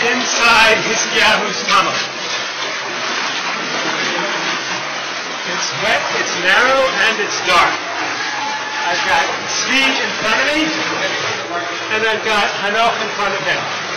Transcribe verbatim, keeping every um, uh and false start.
inside Hizkiyahu's tunnel. It's wet, it's narrow, and it's dark. I've got Tzvi in front of me, and I've got Hanoch in front of him.